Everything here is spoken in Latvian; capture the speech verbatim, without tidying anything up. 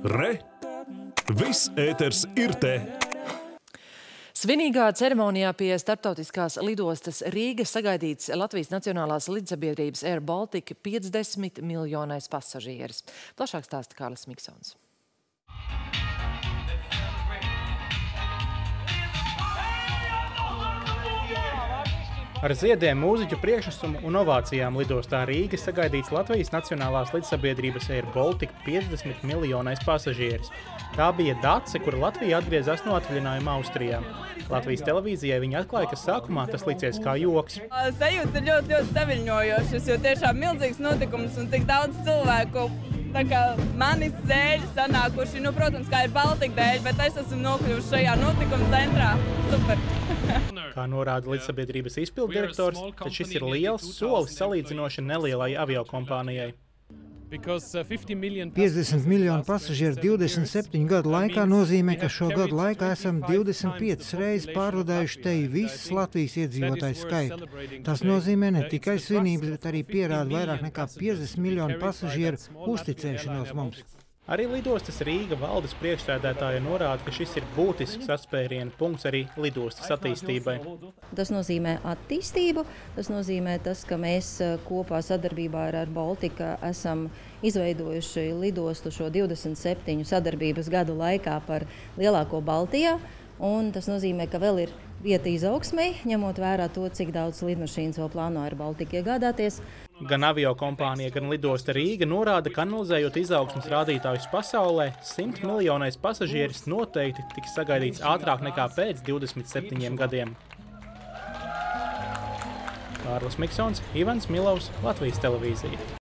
Re! Viss ēters ir te! Svinīgā ceremonijā pie starptautiskās lidostas Rīga sagaidīts Latvijas Nacionālās lidsabiedrības Air Baltica piecdesmit miljonais pasažieris. Plašāk stāsta Kārlis Miksons. Ar ziediem, mūziķu priekšnesumu un ovācijām lidostā Rīga sagaidīts Latvijas Nacionālās lidsabiedrības Air Baltica piecdesmit miljonais pasažieris. Tā bija Dace, kura Latvija atgriezās no atvaļinājuma Austrijā. Latvijas televīzijai viņa atklāja, ka sākumā tas licies kā joks. Sajūta ir ļoti, ļoti saviļņojošas, jo tiešām milzīgs notikums un tik daudz cilvēku. Tā kā manis dēļ sanākuši, nu, protams, kā ir Baltika dēļ, bet es esmu nokļuvuši šajā notikuma centrā. Super! Kā norāda lidsabiedrības izpildu direktors, tad šis ir liels solis salīdzinoši nelielai aviokompānijai. piecdesmit miljonu pasažieru divdesmit septiņu gadu laikā nozīmē, ka šo gadu laikā esam divdesmit piecas reizes pārvadājuši te visas Latvijas iedzīvotāju skaitu. Tas nozīmē ne tikai svinības, bet arī pierāda vairāk nekā piecdesmit miljonu pasažieru uzticēšanos mums. Arī lidostas Rīga valdes priekšsēdētāja norāda, ka šis ir būtisks atspēriena punkts arī lidostas attīstībai. Tas nozīmē attīstību, tas nozīmē tas, ka mēs kopā sadarbībā ar Air Baltica esam izveidojuši lidostu šo divdesmit septiņu sadarbības gadu laikā par lielāko Baltijā, un tas nozīmē, ka vēl ir vieta izaugsmei, ņemot vērā to, cik daudz lidmašīnas vēl plāno Air Baltica iegādāties. Gan aviokompānija, gan lidosta Rīga norāda, ka analizējot izaugsmes rādītājus pasaulē, simt miljonais pasažieris noteikti tiks sagaidīts ātrāk nekā pēc divdesmit septiņiem gadiem. Kārlis Miksons, Ivans Milovs, Latvijas televīzija.